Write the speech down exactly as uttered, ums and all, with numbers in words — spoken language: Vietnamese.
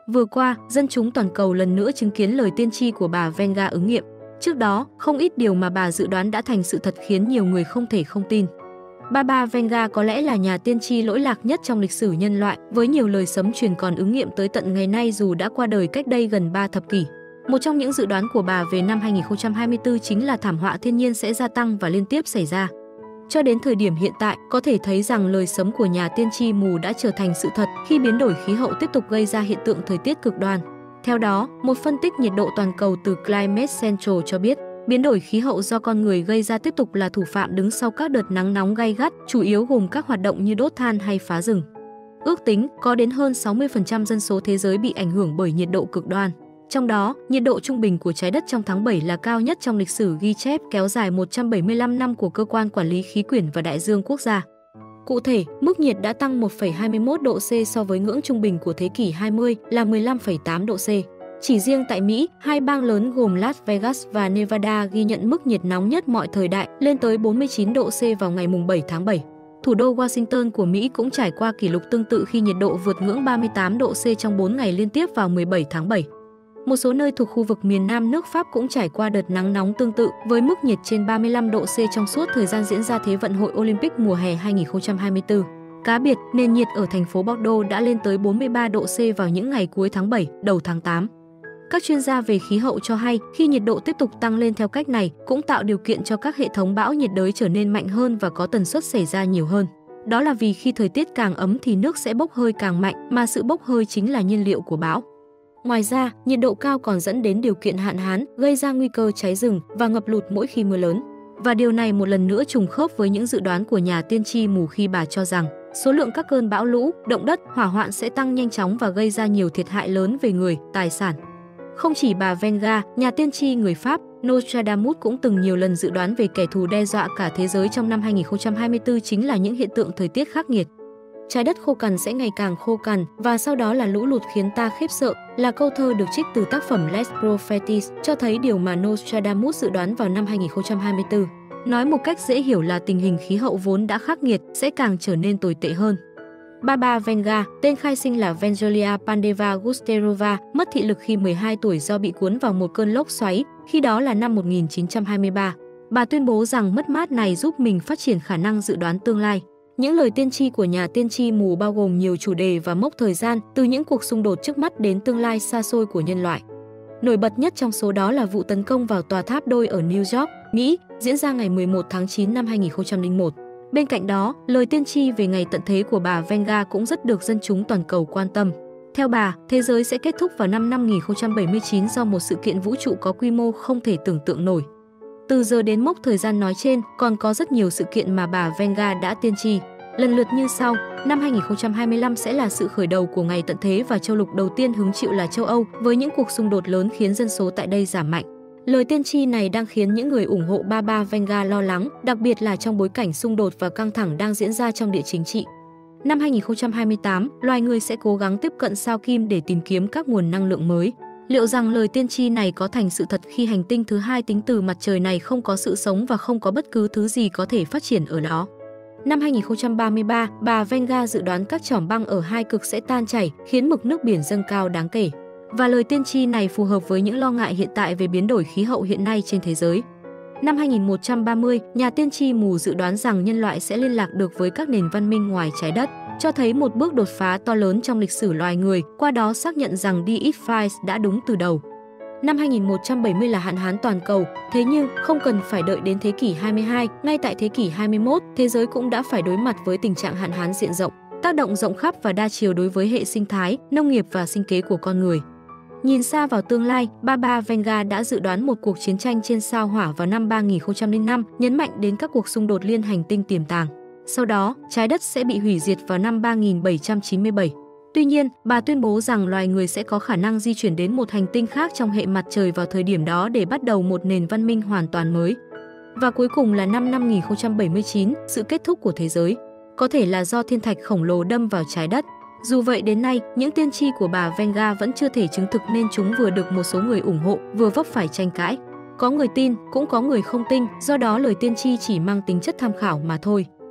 Vừa qua, dân chúng toàn cầu lần nữa chứng kiến lời tiên tri của bà Vanga ứng nghiệm. Trước đó, không ít điều mà bà dự đoán đã thành sự thật khiến nhiều người không thể không tin. Baba Vanga có lẽ là nhà tiên tri lỗi lạc nhất trong lịch sử nhân loại, với nhiều lời sấm truyền còn ứng nghiệm tới tận ngày nay dù đã qua đời cách đây gần ba thập kỷ. Một trong những dự đoán của bà về năm hai nghìn không trăm hai mươi tư chính là thảm họa thiên nhiên sẽ gia tăng và liên tiếp xảy ra. Cho đến thời điểm hiện tại, có thể thấy rằng lời sấm của nhà tiên tri mù đã trở thành sự thật khi biến đổi khí hậu tiếp tục gây ra hiện tượng thời tiết cực đoan. Theo đó, một phân tích nhiệt độ toàn cầu từ Climate Central cho biết, biến đổi khí hậu do con người gây ra tiếp tục là thủ phạm đứng sau các đợt nắng nóng gay gắt, chủ yếu gồm các hoạt động như đốt than hay phá rừng. Ước tính, có đến hơn sáu mươi phần trăm dân số thế giới bị ảnh hưởng bởi nhiệt độ cực đoan. Trong đó, nhiệt độ trung bình của trái đất trong tháng bảy là cao nhất trong lịch sử ghi chép kéo dài một trăm bảy mươi lăm năm của Cơ quan Quản lý Khí quyển và Đại dương Quốc gia. Cụ thể, mức nhiệt đã tăng một phẩy hai mươi mốt độ C so với ngưỡng trung bình của thế kỷ hai mươi là mười lăm phẩy tám độ C. Chỉ riêng tại Mỹ, hai bang lớn gồm Las Vegas và Nevada ghi nhận mức nhiệt nóng nhất mọi thời đại lên tới bốn mươi chín độ C vào ngày bảy tháng bảy. Thủ đô Washington của Mỹ cũng trải qua kỷ lục tương tự khi nhiệt độ vượt ngưỡng ba mươi tám độ C trong bốn ngày liên tiếp vào mười bảy tháng bảy. Một số nơi thuộc khu vực miền Nam nước Pháp cũng trải qua đợt nắng nóng tương tự với mức nhiệt trên ba mươi lăm độ C trong suốt thời gian diễn ra Thế vận hội Olympic mùa hè hai nghìn không trăm hai mươi tư. Cá biệt, nền nhiệt ở thành phố Bordeaux đã lên tới bốn mươi ba độ C vào những ngày cuối tháng bảy, đầu tháng tám. Các chuyên gia về khí hậu cho hay khi nhiệt độ tiếp tục tăng lên theo cách này cũng tạo điều kiện cho các hệ thống bão nhiệt đới trở nên mạnh hơn và có tần suất xảy ra nhiều hơn. Đó là vì khi thời tiết càng ấm thì nước sẽ bốc hơi càng mạnh, mà sự bốc hơi chính là nhiên liệu của bão. Ngoài ra, nhiệt độ cao còn dẫn đến điều kiện hạn hán, gây ra nguy cơ cháy rừng và ngập lụt mỗi khi mưa lớn. Và điều này một lần nữa trùng khớp với những dự đoán của nhà tiên tri mù khi bà cho rằng số lượng các cơn bão lũ, động đất, hỏa hoạn sẽ tăng nhanh chóng và gây ra nhiều thiệt hại lớn về người, tài sản. Không chỉ bà Vanga, nhà tiên tri người Pháp, Nostradamus cũng từng nhiều lần dự đoán về kẻ thù đe dọa cả thế giới trong năm hai nghìn không trăm hai mươi tư chính là những hiện tượng thời tiết khắc nghiệt. Trái đất khô cằn sẽ ngày càng khô cằn và sau đó là lũ lụt khiến ta khiếp sợ là câu thơ được trích từ tác phẩm Les Prophètes cho thấy điều mà Nostradamus dự đoán vào năm hai nghìn không trăm hai mươi tư. Nói một cách dễ hiểu là tình hình khí hậu vốn đã khắc nghiệt sẽ càng trở nên tồi tệ hơn. Baba Vanga, tên khai sinh là Vangelia Pandeva Gusterova, mất thị lực khi mười hai tuổi do bị cuốn vào một cơn lốc xoáy, khi đó là năm một nghìn chín trăm hai mươi ba. Bà tuyên bố rằng mất mát này giúp mình phát triển khả năng dự đoán tương lai. Những lời tiên tri của nhà tiên tri mù bao gồm nhiều chủ đề và mốc thời gian, từ những cuộc xung đột trước mắt đến tương lai xa xôi của nhân loại. Nổi bật nhất trong số đó là vụ tấn công vào tòa tháp đôi ở New York, Mỹ, diễn ra ngày mười một tháng chín năm hai nghìn không trăm lẻ một. Bên cạnh đó, lời tiên tri về ngày tận thế của bà Vanga cũng rất được dân chúng toàn cầu quan tâm. Theo bà, thế giới sẽ kết thúc vào năm năm nghìn không trăm bảy mươi chín do một sự kiện vũ trụ có quy mô không thể tưởng tượng nổi. Từ giờ đến mốc thời gian nói trên, còn có rất nhiều sự kiện mà bà Vanga đã tiên tri. Lần lượt như sau, năm hai nghìn không trăm hai mươi lăm sẽ là sự khởi đầu của ngày tận thế và châu lục đầu tiên hứng chịu là châu Âu, với những cuộc xung đột lớn khiến dân số tại đây giảm mạnh. Lời tiên tri này đang khiến những người ủng hộ Baba Vanga lo lắng, đặc biệt là trong bối cảnh xung đột và căng thẳng đang diễn ra trong địa chính trị. Năm hai nghìn không trăm hai mươi tám, loài người sẽ cố gắng tiếp cận sao Kim để tìm kiếm các nguồn năng lượng mới. Liệu rằng lời tiên tri này có thành sự thật khi hành tinh thứ hai tính từ mặt trời này không có sự sống và không có bất cứ thứ gì có thể phát triển ở đó? Năm hai nghìn không trăm ba mươi ba, bà Vanga dự đoán các chỏm băng ở hai cực sẽ tan chảy, khiến mực nước biển dâng cao đáng kể. Và lời tiên tri này phù hợp với những lo ngại hiện tại về biến đổi khí hậu hiện nay trên thế giới. Năm hai nghìn một trăm ba mươi, nhà tiên tri mù dự đoán rằng nhân loại sẽ liên lạc được với các nền văn minh ngoài trái đất, cho thấy một bước đột phá to lớn trong lịch sử loài người, qua đó xác nhận rằng Deepfire đã đúng từ đầu. Năm hai nghìn một trăm bảy mươi là hạn hán toàn cầu, thế nhưng không cần phải đợi đến thế kỷ hai mươi hai, ngay tại thế kỷ hai mươi mốt, thế giới cũng đã phải đối mặt với tình trạng hạn hán diện rộng, tác động rộng khắp và đa chiều đối với hệ sinh thái, nông nghiệp và sinh kế của con người. Nhìn xa vào tương lai, Baba Vanga đã dự đoán một cuộc chiến tranh trên sao Hỏa vào năm ba nghìn không trăm lẻ năm, nhấn mạnh đến các cuộc xung đột liên hành tinh tiềm tàng. Sau đó, trái đất sẽ bị hủy diệt vào năm ba nghìn bảy trăm chín mươi bảy. Tuy nhiên, bà tuyên bố rằng loài người sẽ có khả năng di chuyển đến một hành tinh khác trong hệ mặt trời vào thời điểm đó để bắt đầu một nền văn minh hoàn toàn mới. Và cuối cùng là năm năm nghìn không trăm bảy mươi chín, sự kết thúc của thế giới, có thể là do thiên thạch khổng lồ đâm vào trái đất. Dù vậy đến nay, những tiên tri của bà Vanga vẫn chưa thể chứng thực nên chúng vừa được một số người ủng hộ, vừa vấp phải tranh cãi. Có người tin, cũng có người không tin, do đó lời tiên tri chỉ mang tính chất tham khảo mà thôi.